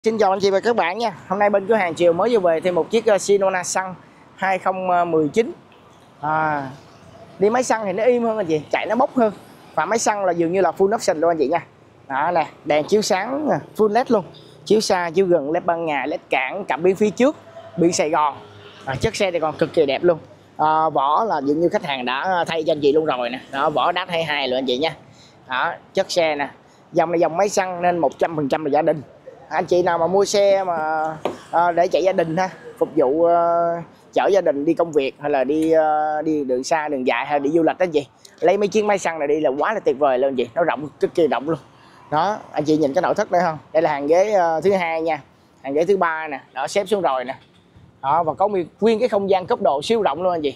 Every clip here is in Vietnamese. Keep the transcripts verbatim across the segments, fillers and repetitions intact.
Xin chào anh chị và các bạn nha. Hôm nay bên cửa hàng Triều mới vừa về thêm một chiếc Sinona xăng hai không một chín. à, Đi máy xăng thì nó im hơn anh chị, chạy nó bốc hơn. Và máy xăng là dường như là full option luôn anh chị nha. Đó nè, đèn chiếu sáng full led luôn, chiếu xa chiếu gần, led ban ngày, led cản, cảm biến phía trước, biển Sài Gòn. à, Chất xe thì còn cực kỳ đẹp luôn. à, Vỏ là dường như khách hàng đã thay cho anh chị luôn rồi nè. Đó, vỏ đát hai mươi hai luôn anh chị nha. Đó, chất xe nè, dòng này dòng máy xăng nên một trăm phần trăm là gia đình. Anh chị nào mà mua xe mà à, để chạy gia đình ha, phục vụ uh, chở gia đình đi công việc hay là đi uh, đi đường xa đường dài hay đi du lịch đó anh chị, lấy mấy chiếc máy xăng này đi là quá là tuyệt vời luôn anh chị. Nó rộng, cực kỳ rộng luôn. Đó, anh chị nhìn cái nội thất đây không? Đây là hàng ghế uh, thứ hai nha, hàng ghế thứ ba nè, đó xếp xuống rồi nè. Đó, và có nguyên cái không gian cấp độ siêu rộng luôn anh chị.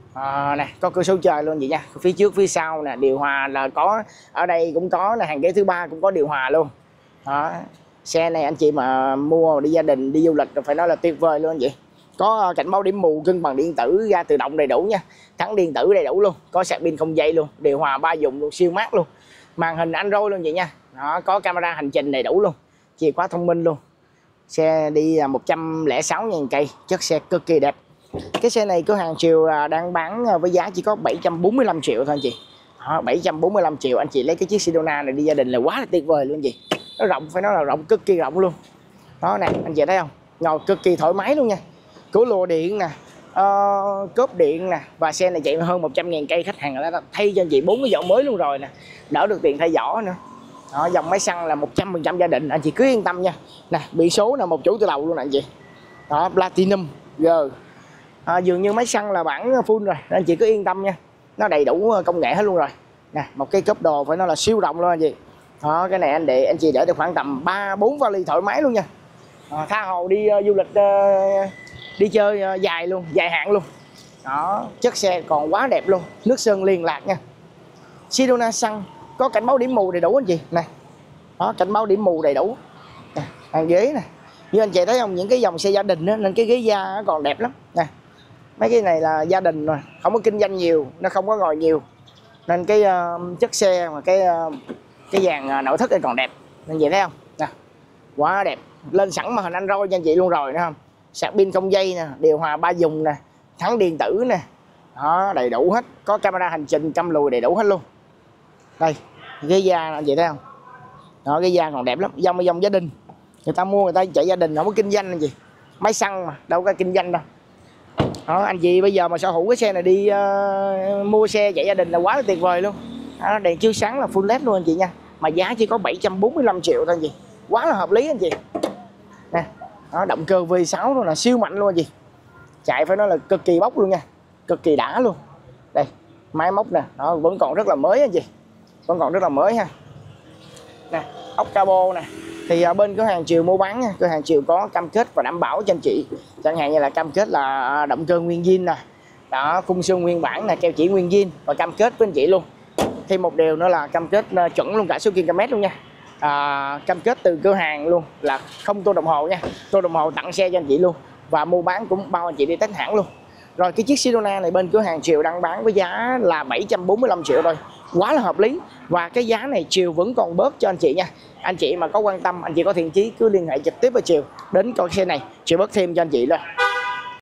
À, nè, có cửa sổ trời luôn anh chị nha, phía trước phía sau nè, điều hòa là có ở đây cũng có, là hàng ghế thứ ba cũng có điều hòa luôn. Đó, xe này anh chị mà mua đi gia đình đi du lịch phải nói là tuyệt vời luôn anh chị. Có cảnh báo điểm mù, cân bằng điện tử, ga tự động đầy đủ nha, thắng điện tử đầy đủ luôn, có sạc pin không dây luôn, điều hòa ba dùng luôn, siêu mát luôn, màn hình Android luôn chị nha. Đó, có camera hành trình đầy đủ luôn, chìa khóa thông minh luôn. Xe đi một trăm lẻ sáu nghìn cây, chất xe cực kỳ đẹp. Cái xe này cửa hàng Triều đang bán với giá chỉ có bảy trăm bốn mươi lăm triệu thôi anh chị. Đó, bảy trăm bốn mươi lăm triệu anh chị lấy cái chiếc Sinona này đi gia đình là quá là tuyệt vời luôn anh chị. Nó rộng, phải nói là rộng, cực kỳ rộng luôn. Đó nè, anh chị thấy không? Ngồi cực kỳ thoải mái luôn nha. Cửa lùa điện nè, uh, cốp điện nè. Và xe này chạy hơn một trăm nghìn cây, khách hàng đã thay cho anh chị bốn cái vỏ mới luôn rồi nè. Đỡ được tiền thay vỏ nữa. Đó, dòng máy xăng là một trăm phần trăm gia đình, anh chị cứ yên tâm nha. Nè, biển số là một chủ từ đầu luôn nè anh chị. Đó, Platinum G. À, dường như máy xăng là bản full rồi, anh chị cứ yên tâm nha. Nó đầy đủ công nghệ hết luôn rồi. Nè, một cái cốp đồ phải nói là siêu rộng luôn anh chị. Đó, cái này anh để anh chị để được khoảng tầm ba bốn vali thoải mái luôn nha. À, tha hồ đi uh, du lịch uh, đi chơi uh, dài luôn, dài hạn luôn. Đó, chất xe còn quá đẹp luôn, nước sơn liên lạc nha. Sinona xăng có cảnh báo điểm mù đầy đủ anh chị. Này, đó, cảnh báo điểm mù đầy đủ. Nè, hàng ghế nè, như anh chị thấy không, những cái dòng xe gia đình đó, nên cái ghế da nó còn đẹp lắm nè. Mấy cái này là gia đình rồi, không có kinh doanh nhiều, nó không có ngồi nhiều, nên cái uh, chất xe mà cái uh, cái dàn nội thất này còn đẹp, nên vậy thấy không nè, quá đẹp. Lên sẵn màn hình Android cho anh chị luôn rồi, thấy không? Sạc pin không dây nè, điều hòa ba dùng nè, thắng điện tử nè. Đó, đầy đủ hết, có camera hành trình, cam lùi đầy đủ hết luôn. Đây, ghế da anh chị thấy không? Đó, ghế da còn đẹp lắm, dòng dòng gia đình, người ta mua người ta chạy gia đình, không có kinh doanh anh chị. Máy xăng mà đâu có kinh doanh đâu. Đó, anh chị bây giờ mà sở hữu cái xe này đi uh, mua xe chạy gia đình là quá là tuyệt vời luôn. Đó, đèn chiếu sáng là full led luôn anh chị nha, mà giá chỉ có bảy trăm bốn mươi lăm triệu thôi anh chị, quá là hợp lý anh chị. Nè, đó, động cơ V sáu luôn là siêu mạnh luôn anh chị, chạy phải nói là cực kỳ bốc luôn nha, cực kỳ đã luôn. Đây, máy móc nè, đó vẫn còn rất là mới anh chị, vẫn còn rất là mới ha. Nè, ốc cabo nè, thì bên cửa hàng Triều mua bán nha, cửa hàng Triều có cam kết và đảm bảo cho anh chị, chẳng hạn như là cam kết là động cơ nguyên zin nè, đó, phun xương nguyên bản nè, keo chỉ nguyên zin, và cam kết với anh chị luôn. Thêm một điều nữa là cam kết chuẩn luôn cả số km luôn nha. À, cam kết từ cửa hàng luôn là không tô đồng hồ nha, tô đồng hồ tặng xe cho anh chị luôn, và mua bán cũng bao anh chị đi test hãng luôn. Rồi cái chiếc Sinona này bên cửa hàng Triều đang bán với giá là bảy trăm bốn mươi lăm triệu thôi, quá là hợp lý. Và cái giá này Triều vẫn còn bớt cho anh chị nha. Anh chị mà có quan tâm, anh chị có thiện chí cứ liên hệ trực tiếp với Triều đến coi xe này, Triều bớt thêm cho anh chị luôn.